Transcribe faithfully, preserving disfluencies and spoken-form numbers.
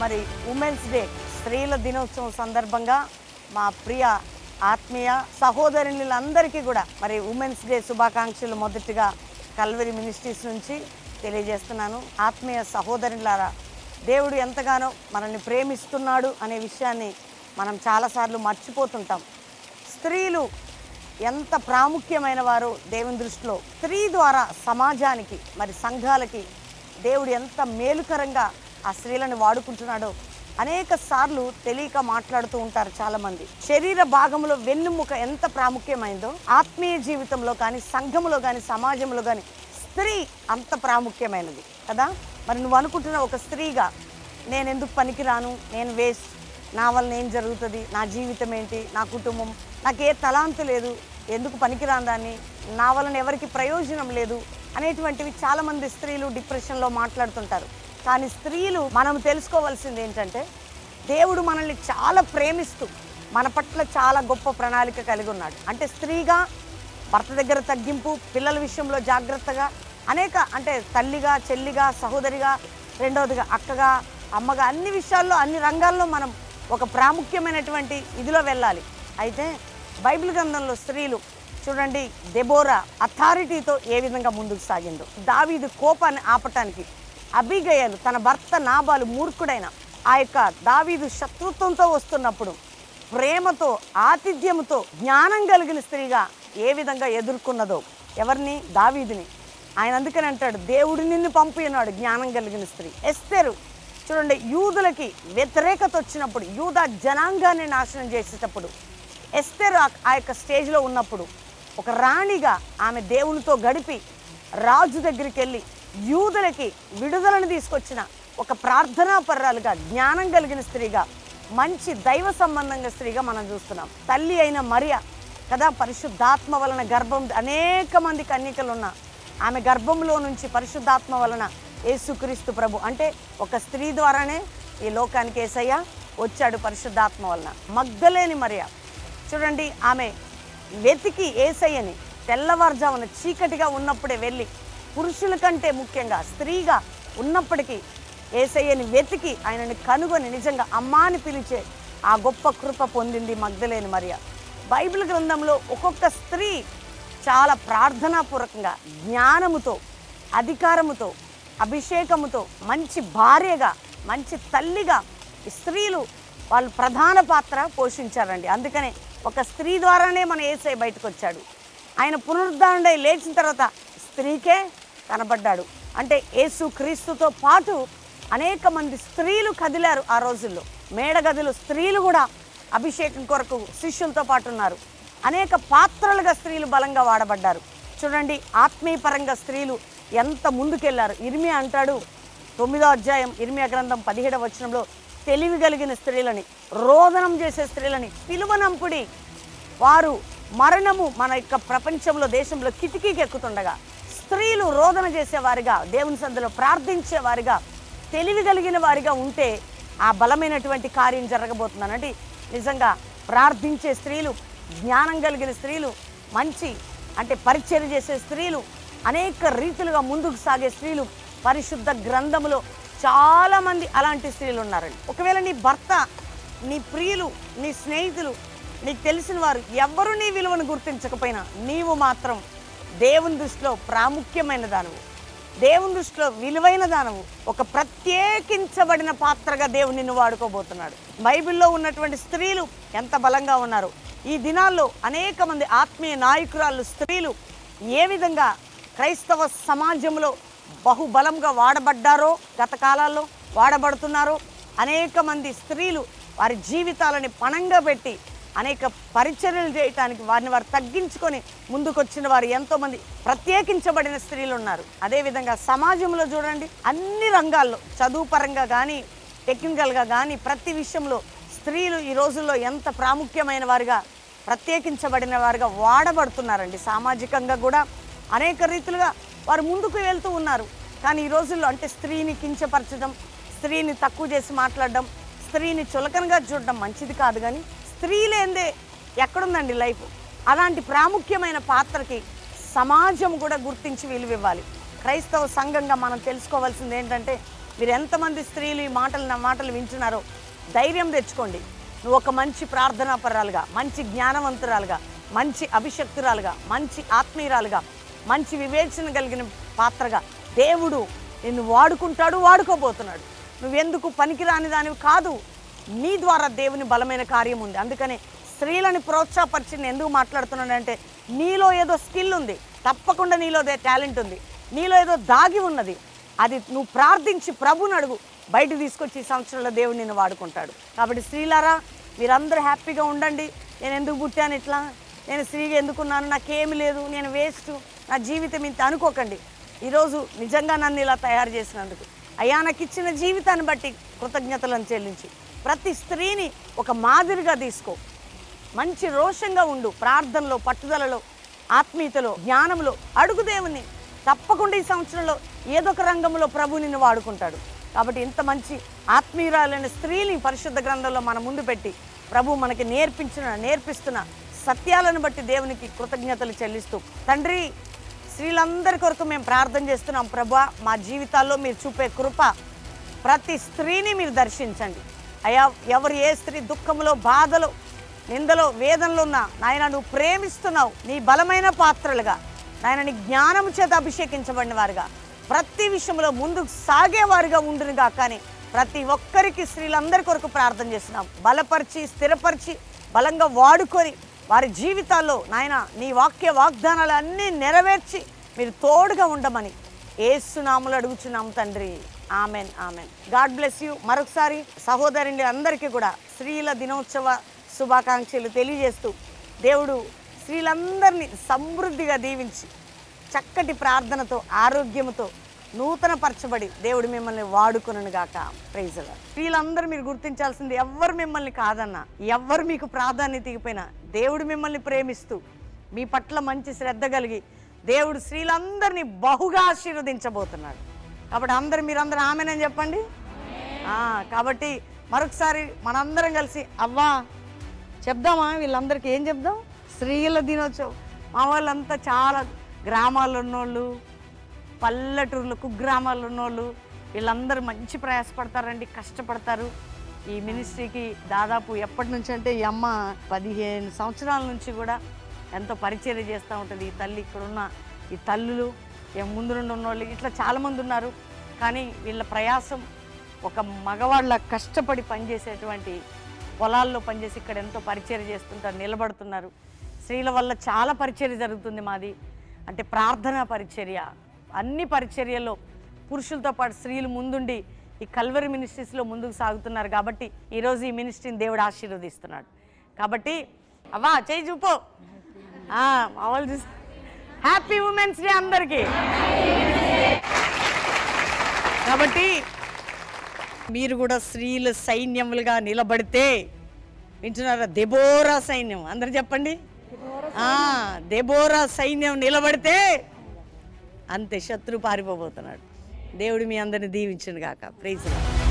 మరి women's day స్త్రీల దినోత్సవం సందర్భంగా మా ప్రియ ఆత్మీయ సహోదరులందరికీ కూడా మరి ఉమెన్స్ డే శుభాకాంక్షలు మొదటిగా కల్వరి మినిస్ట్రీస్ నుంచి తెలియజేస్తున్నాను. ఆత్మీయ సహోదరులారా, దేవుడు ఎంతగానో మనల్ని ప్రేమిస్తున్నాడు అనే విషయాన్ని మనం చాలాసార్లు మర్చిపోతుంటాం. స్త్రీలు ఎంత ప్రాముఖ్యమైన వారో దేవుని దృష్టిలో, స్త్రీ ద్వారా సమాజానికి మరి సంఘాలకి దేవుడు ఎంత మేలుకరంగా ఆ స్త్రీలను వాడుకుంటున్నాడో అనేక సార్లు తెలియక మాట్లాడుతూ ఉంటారు చాలామంది. శరీర భాగంలో వెన్నుముక ఎంత ప్రాముఖ్యమైందో ఆత్మీయ జీవితంలో కానీ, సంఘంలో కానీ, సమాజంలో కానీ స్త్రీ అంత ప్రాముఖ్యమైనది కదా. మరి నువ్వు అనుకుంటున్న ఒక స్త్రీగా నేను ఎందుకు పనికిరాను, నేను వేస్ట్, నా వల్ల ఏం జరుగుతుంది, నా జీవితం ఏంటి, నా కుటుంబం, నాకు ఏ తలాంతు లేదు, ఎందుకు పనికిరాను దాన్ని, నా వలన ఎవరికి ప్రయోజనం లేదు అనేటువంటివి చాలామంది స్త్రీలు డిప్రెషన్లో మాట్లాడుతుంటారు. కానీ స్త్రీలు మనం తెలుసుకోవాల్సింది ఏంటంటే, దేవుడు మనల్ని చాలా ప్రేమిస్తూ మన పట్ల చాలా గొప్ప ప్రణాళిక కలిగి ఉన్నాడు. అంటే స్త్రీగా భర్త దగ్గర తగ్గింపు, పిల్లల విషయంలో జాగ్రత్తగా, అనేక అంటే తల్లిగా, చెల్లిగా, సహోదరిగా, రెండవదిగా అక్కగా, అమ్మగా, అన్ని విషయాల్లో అన్ని రంగాల్లో మనం ఒక ప్రాముఖ్యమైనటువంటి ఇదిలో వెళ్ళాలి. అయితే బైబిల్ గ్రంథంలో స్త్రీలు చూడండి, దెబోరా అథారిటీతో ఏ విధంగా ముందుకు సాగిందో, దావీదు కోపాన్ని ఆపటానికి అబీగయలు తన భర్త నాబాలు మూర్ఖుడైన ఆ యొక్క దావీదు శత్రుత్వంతో వస్తున్నప్పుడు ప్రేమతో, ఆతిథ్యంతో, జ్ఞానం కలిగిన స్త్రీగా ఏ విధంగా ఎదుర్కొన్నదో ఎవరిని, దావీదుని. ఆయన అందుకని అంటాడు, దేవుడు నిన్ను పంపినాడు జ్ఞానం కలిగిన స్త్రీ. ఎస్తేరు చూడండి, యూదులకి వ్యతిరేకత వచ్చినప్పుడు, యూద జనాంగాన్ని నాశనం చేసేటప్పుడు ఎస్తేరు ఆ యొక్క స్టేజ్లో ఉన్నప్పుడు ఒక రాణిగా ఆమె దేవునితో గడిపి రాజు దగ్గరికి వెళ్ళి యూదులకి విడుదలను తీసుకొచ్చిన ఒక ప్రార్థనా పర్రాలుగా, జ్ఞానం కలిగిన స్త్రీగా, మంచి దైవ సంబంధంగా స్త్రీగా మనం చూస్తున్నాం. తల్లి అయిన మరియ కదా, పరిశుద్ధాత్మ వలన గర్భం, అనేక మంది కన్యకలు ఉన్న ఆమె గర్భంలో నుంచి పరిశుద్ధాత్మ వలన యేసుక్రీస్తు ప్రభు, అంటే ఒక స్త్రీ ద్వారానే ఈ లోకానికి యేసయ్య వచ్చాడు పరిశుద్ధాత్మ వలన. మగ్దలేని మరియ చూడండి, ఆమె వెతికి యేసయ్యని తెల్లవారుజామున చీకటిగా ఉన్నప్పుడే వెళ్ళి, పురుషుల కంటే ముఖ్యంగా స్త్రీగా ఉన్నప్పటికీ యేసయ్యని వెతికి ఆయనని కనుగొని నిజంగా అమ్మాని పిలిచే ఆ గొప్ప కృప పొందింది మగ్దలేని మరియ. బైబిల్ గ్రంథంలో ఒక్కొక్క స్త్రీ చాలా ప్రార్థనాపూర్వకంగా, జ్ఞానముతో, అధికారముతో, అభిషేకముతో, మంచి భార్యగా, మంచి తల్లిగా స్త్రీలు వాళ్ళు ప్రధాన పాత్ర పోషించారండి. అందుకనే ఒక స్త్రీ ద్వారానే మన యేసయ్య బయటకు వచ్చాడు. ఆయన పునరుద్ధారణై లేచిన తర్వాత స్త్రీకే కనబడ్డాడు. అంటే యేసు క్రీస్తుతో పాటు అనేక మంది స్త్రీలు కదిలారు ఆ రోజుల్లో. మేడగదులు స్త్రీలు కూడా అభిషేకం కొరకు శిష్యులతో పాటు ఉన్నారు. అనేక పాత్రలుగా స్త్రీలు బలంగా వాడబడ్డారు. చూడండి, ఆత్మీయపరంగా స్త్రీలు ఎంత ముందుకెళ్లారు. ఇర్మియా అంటాడు, తొమ్మిదో అధ్యాయం ఇర్మియా గ్రంథం పదిహేడవ వచనంలో, తెలివి కలిగిన స్త్రీలని, రోదనం చేసే స్త్రీలని పిలువనంపుడి, వారు మరణము మన యొక్క ప్రపంచంలో, దేశంలో కిటికీకి ఎక్కుతుండగా స్త్రీలు రోదన చేసేవారిగా, దేవుని సన్నిధిలో ప్రార్థించేవారిగా, తెలివి కలిగిన వారిగా ఉంటే ఆ బలమైనటువంటి కార్యం జరగబోతుందనండి. నిజంగా ప్రార్థించే స్త్రీలు, జ్ఞానం కలిగిన స్త్రీలు, మంచి అంటే పరిచర్య చేసే స్త్రీలు, అనేక రీతిలుగా ముందుకు సాగే స్త్రీలు పరిశుద్ధ గ్రంథములో చాలామంది అలాంటి స్త్రీలు ఉన్నారండి. ఒకవేళ నీ భర్త, నీ ప్రియులు, నీ స్నేహితులు, నీకు తెలిసిన వారు ఎవ్వరూ నీ విలువను గుర్తించకపోయినా నీవు మాత్రం దేవుని దృష్టిలో ప్రాముఖ్యమైన దానవు, దేవుని దృష్టిలో విలువైన దానవు, ఒక ప్రత్యేకించబడిన పాత్రగా దేవుడు నిన్ను వాడుకోబోతున్నాడు. బైబిల్లో ఉన్నటువంటి స్త్రీలు ఎంత బలంగా ఉన్నారు. ఈ దినాల్లో అనేక మంది ఆత్మీయ నాయకురాళ్ళు స్త్రీలు ఏ విధంగా క్రైస్తవ సమాజంలో బహుబలంగా వాడబడ్డారో, గత కాలాల్లో వాడబడుతున్నారో, అనేక మంది స్త్రీలు వారి జీవితాలని పణంగా పెట్టి అనేక పరిచర్యలు చేయటానికి వారిని వారు తగ్గించుకొని ముందుకొచ్చిన వారు ఎంతోమంది ప్రత్యేకించబడిన స్త్రీలు ఉన్నారు. అదేవిధంగా సమాజంలో చూడండి, అన్ని రంగాల్లో, చదువు పరంగా కానీ, టెక్నికల్గా కానీ, ప్రతి విషయంలో స్త్రీలు ఈ రోజుల్లో ఎంత ప్రాముఖ్యమైన వారిగా, ప్రత్యేకించబడిన వారిగా వాడబడుతున్నారండి. సామాజికంగా కూడా అనేక రీతులుగా వారు ముందుకు వెళ్తూ ఉన్నారు. కానీ ఈ రోజుల్లో అంటే స్త్రీని కించపరచడం, స్త్రీని తక్కువ చేసి మాట్లాడడం, స్త్రీని చులకనగా చూడడం మంచిది కాదు. కానీ స్త్రీ లేనిదే ఎక్కడుందండి లైఫ్? అలాంటి ప్రాముఖ్యమైన పాత్రకి సమాజం కూడా గుర్తించి విలువివ్వాలి. క్రైస్తవ సంఘంగా మనం తెలుసుకోవాల్సింది ఏంటంటే, మీరు ఎంతమంది స్త్రీలు ఈ మాటలు నా మాటలు వింటున్నారో ధైర్యం తెచ్చుకోండి. నువ్వు ఒక మంచి ప్రార్థనాపరాలుగా, మంచి జ్ఞానవంతురాలుగా, మంచి అభిషక్తురాలుగా, మంచి ఆత్మీయురాలుగా, మంచి వివేచన కలిగిన పాత్రగా దేవుడు నిన్ను వాడుకుంటాడు, వాడుకోబోతున్నాడు. నువ్వెందుకు పనికిరాని దానివి కాదు, నీ ద్వారా దేవుని బలమైన కార్యం ఉంది. అందుకని స్త్రీలను ప్రోత్సాహపరిచి నేను ఎందుకు మాట్లాడుతున్నానంటే, నీలో ఏదో స్కిల్ ఉంది, తప్పకుండా నీలో టాలెంట్ ఉంది, నీలో ఏదో దాగి ఉన్నది. అది నువ్వు ప్రార్థించి ప్రభుని అడుగు, బయటకు తీసుకొచ్చి ఈ సంవత్సరంలో దేవుడు నిన్ను వాడుకుంటాడు. కాబట్టి స్త్రీలారా, మీరందరూ హ్యాపీగా ఉండండి. నేను ఎందుకు పుట్టాను ఇట్లా, నేను స్త్రీగా ఎందుకున్నాను, నాకేమి లేదు, నేను వేస్ట్, నా జీవితం ఇంత అనుకోకండి. ఈరోజు నిజంగా నన్ను ఇలా తయారు చేసినందుకు అయ్యా నాకు ఇచ్చిన జీవితాన్ని బట్టి కృతజ్ఞతలను చెల్లించి ప్రతి స్త్రీని ఒక మాదిరిగా తీసుకో. మంచి రోషంగా ఉండు, ప్రార్థనలో, పట్టుదలలో, ఆత్మీయతలో, జ్ఞానంలో అడుగు దేవుని. తప్పకుండా ఈ సంవత్సరంలో ఏదో ఒక రంగంలో ప్రభు నిన్ను వాడుకుంటాడు. కాబట్టి ఇంత మంచి ఆత్మీయురాలైన స్త్రీని పరిశుద్ధ గ్రంథంలో మన ముందు పెట్టి ప్రభు మనకి నేర్పించిన నేర్పిస్తున్న సత్యాలను బట్టి దేవునికి కృతజ్ఞతలు చెల్లిస్తూ, తండ్రి స్త్రీలందరి కొరకు మేము ప్రార్థన చేస్తున్నాం. ప్రభు మా జీవితాల్లో మీరు చూపే కృప ప్రతి స్త్రీని మీరు దర్శించండి అయ్యా. ఎవరు ఏ స్త్రీ దుఃఖంలో, బాధలో, నిందలో, వేదనలో ఉన్నా నాయన నువ్వు ప్రేమిస్తున్నావు. నీ బలమైన పాత్రలుగా నాయన నీ జ్ఞానం చేత అభిషేకించబడిన వారుగా ప్రతి విషయంలో ముందుకు సాగేవారుగా ఉండునుగా. కానీ ప్రతి ఒక్కరికి స్త్రీలందరి కొరకు ప్రార్థన చేస్తున్నాం. బలపరిచి, స్థిరపరిచి, బలంగా వాడుకొని వారి జీవితాల్లో నాయన నీ వాక్య వాగ్దానాలు అన్నీ నెరవేర్చి మీరు తోడుగా ఉండమని యేసునామములో అడుగుచున్నాం తండ్రి. Amen, amen. God bless you. మరొకసారి సహోదరుని అందరికీ కూడా స్త్రీల దినోత్సవ శుభాకాంక్షలు తెలియజేస్తూ దేవుడు స్త్రీలందరినీ సమృద్ధిగా దీవించి చక్కటి ప్రార్థనతో, ఆరోగ్యంతో నూతన పరచబడి దేవుడు మిమ్మల్ని వాడుకొనును గాక. Praise the Lord. స్త్రీలందరూ మీరు గుర్తించాల్సింది, ఎవ్వరు మిమ్మల్ని కాదన్నా, ఎవ్వరు మీకు ప్రాధాన్యత ఇవ్వకపోయినా దేవుడు మిమ్మల్ని ప్రేమిస్తూ మీ పట్ల మంచి శ్రద్ధ కలిగి దేవుడు స్త్రీలందరినీ బహుగా ఆశీర్వదించబోతున్నాడు. కాబట్టి అందరు మీరందరూ ఆమెనని చెప్పండి. కాబట్టి మరొకసారి మనందరం కలిసి అవ్వా చెప్దామా? వీళ్ళందరికీ ఏం చెప్దాం? స్త్రీల దినోత్సవం. మా వాళ్ళంతా చాలా గ్రామాల్లో ఉన్నోళ్ళు, పల్లెటూర్లు, కుగ్రామాల్లో ఉన్నోళ్ళు, వీళ్ళందరూ మంచి ప్రయాసపడతారండి, కష్టపడతారు. ఈ మినిస్ట్రీకి దాదాపు ఎప్పటి నుంచి అంటే ఈ అమ్మ పదిహేను సంవత్సరాల నుంచి కూడా ఎంతో పరిచర్య చేస్తూ ఉంటుంది. ఈ తల్లి, ఇక్కడున్న ఈ తల్లులు, ముందు నుండి ఉన్నోళ్ళు ఇట్లా చాలామంది ఉన్నారు. కానీ వీళ్ళ ప్రయాసం ఒక మగవాళ్ళ కష్టపడి పనిచేసేటువంటి పొలాల్లో పనిచేసి ఇక్కడ ఎంతో పరిచర్య చేస్తుంటారు, నిలబడుతున్నారు. స్త్రీల వల్ల చాలా పరిచర్య జరుగుతుంది మాది. అంటే ప్రార్థనా పరిచర్య, అన్ని పరిచర్యల్లో పురుషులతో పాటు స్త్రీలు ముందుండి ఈ కల్వరి మినిస్ట్రీస్లో ముందుకు సాగుతున్నారు. కాబట్టి ఈరోజు ఈ మినిస్ట్రీని దేవుడు ఆశీర్వదిస్తున్నాడు. కాబట్టి అవ్వా చేయి చూపో. వాళ్ళు హ్యాపీ ఉమెన్స్ డే అందరికీ. కాబట్టి మీరు కూడా స్త్రీల సైన్యములుగా నిలబడితే, వింటున్నారా? దెబోరా సైన్యం అందరు చెప్పండి. దెబోరా సైన్యం నిలబడితే అంతే, శత్రు పారిపోబోతున్నాడు. దేవుడు మీ అందరిని దీవించును గాక. Praise the lord.